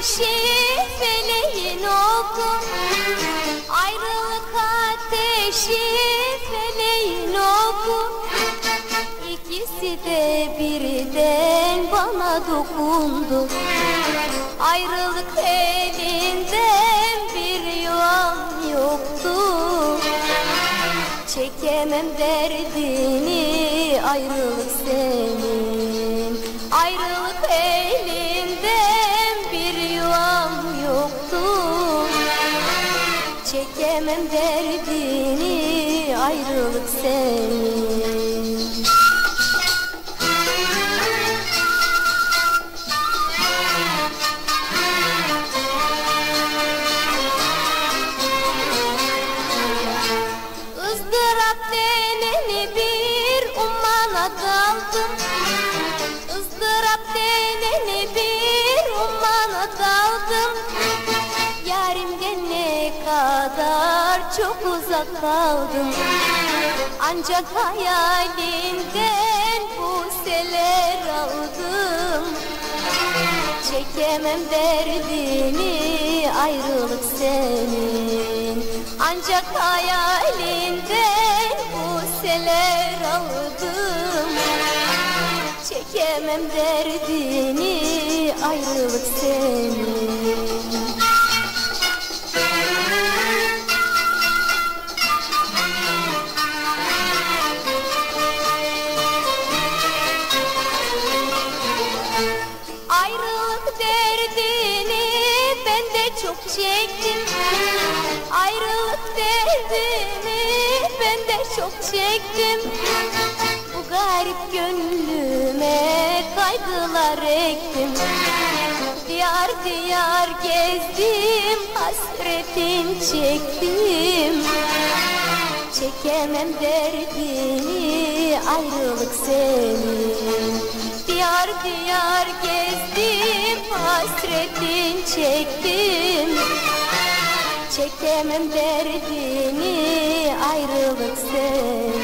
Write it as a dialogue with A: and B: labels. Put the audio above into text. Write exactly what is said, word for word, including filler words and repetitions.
A: ateşi feleğin oku, ayrılık ateşi feleğin oku. İkisi de birden bana dokundu, ayrılık elinden bir yuvam yoktu. Çekemem derdini ayrılık senin, ayrılık elinden bir yuvam yoktu. Çekemem derdini ayrılık senin. Izdırap deneni bir ummana daldım, ızdırap deneni bir ummana daldım. Yarimden ne kadar çok uzak kaldım, ancak hayalinden buseler aldım. Çekemem derdini ayrılık senin, ancak hayalinden buseler aldım. Çekemem derdini ayrılık senin. Ayrılık derdini ben de çok çektim, ayrılık derdini ben de çok çektim. Bu garip gönlüme kaygılar ektim, diyar diyar gezdim, hasretin çektim. Çekemem derdini ayrılık senin, diyar diyar gezdim, hasretin çektim. Çekemem derdini ayrılık senin.